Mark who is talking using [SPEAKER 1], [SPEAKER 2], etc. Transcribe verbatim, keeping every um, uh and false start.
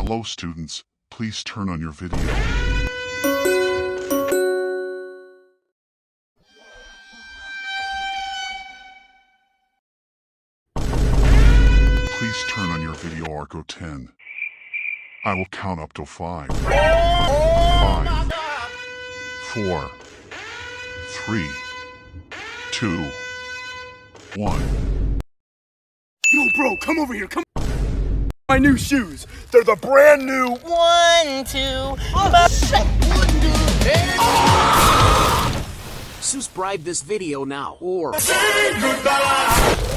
[SPEAKER 1] Hello students, please turn on your video. Please turn on your video Arco ten. I will count up to five. Five, four, three, two, one.
[SPEAKER 2] Yo, bro, come over here, come. My new shoes. They're the brand new.
[SPEAKER 3] One, two,
[SPEAKER 2] oh, shit.
[SPEAKER 4] Subscribe this video now or
[SPEAKER 2] say goodbye.